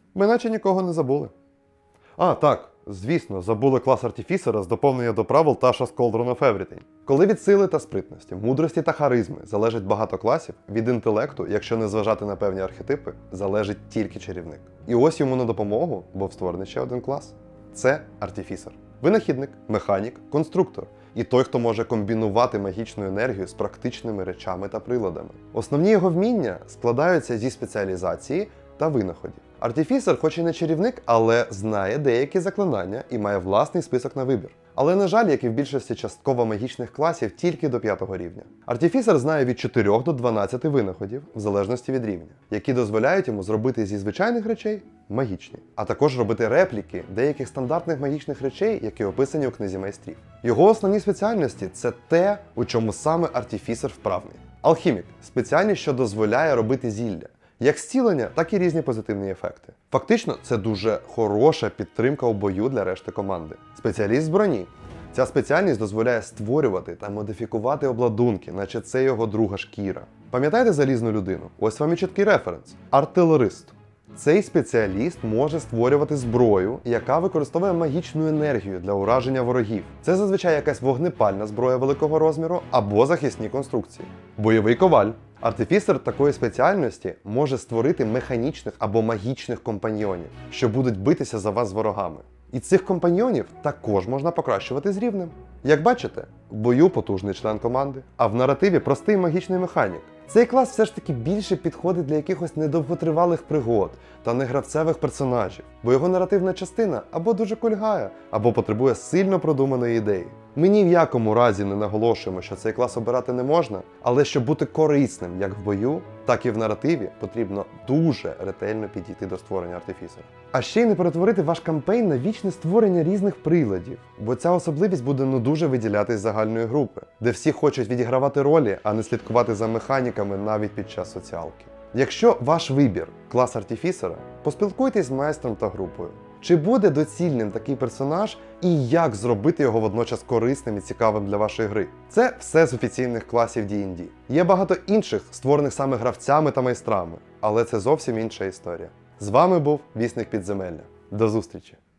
Ми наче нікого не забули. А, так, звісно, забули клас артифісера з доповнення до правил Tasha's Cauldron of Everything. Коли від сили та спритності, мудрості та харизми залежить багато класів, від інтелекту, якщо не зважати на певні архетипи, залежить тільки чарівник. І ось йому на допомогу був створений ще один клас. Це артифісер. Винахідник, механік, конструктор. І той, хто може комбінувати магічну енергію з практичними речами та приладами. Основні його вміння складаються зі спеціалізації та винаходів. Артифісер хоч і не чарівник, але знає деякі заклинання і має власний список на вибір. Але, на жаль, як і в більшості частково магічних класів, тільки до 5-го рівня. Артифісер знає від 4 до 12 винаходів, в залежності від рівня, які дозволяють йому зробити зі звичайних речей магічні, а також робити репліки деяких стандартних магічних речей, які описані у книзі майстрів. Його основні спеціальності – це те, у чому саме артифісер вправний. Алхімік – спеціальність, що дозволяє робити зілля. Як зцілення, так і різні позитивні ефекти. Фактично, це дуже хороша підтримка у бою для решти команди. Спеціаліст з броні. Ця спеціальність дозволяє створювати та модифікувати обладунки, наче це його друга шкіра. Пам'ятаєте залізну людину? Ось вам і чіткий референс. Артилерист. Цей спеціаліст може створювати зброю, яка використовує магічну енергію для ураження ворогів. Це зазвичай якась вогнепальна зброя великого розміру або захисні конструкції. Бойовий коваль. Артифісер такої спеціальності може створити механічних або магічних компаньйонів, що будуть битися за вас з ворогами. І цих компаньйонів також можна покращувати з рівнем. Як бачите, в бою потужний член команди, а в наративі простий магічний механік. Цей клас все ж таки більше підходить для якихось недовготривалих пригод та негравцевих персонажів, бо його наративна частина або дуже кульгає, або потребує сильно продуманої ідеї. Ми ні в якому разі не наголошуємо, що цей клас обирати не можна, але щоб бути корисним як в бою, так і в наративі, потрібно дуже ретельно підійти до створення артифісера. А ще й не перетворити ваш кампейн на вічне створення різних приладів, бо ця особливість буде дуже виділятись з загальної групи, де всі хочуть відігравати ролі, а не слідкувати за механіками навіть під час соціалки. Якщо ваш вибір – клас артифісера, поспілкуйтесь з майстром та групою. Чи буде доцільним такий персонаж і як зробити його водночас корисним і цікавим для вашої гри? Це все з офіційних класів D&D. Є багато інших, створених саме гравцями та майстрами, але це зовсім інша історія. З вами був Вісник Підземелля. До зустрічі!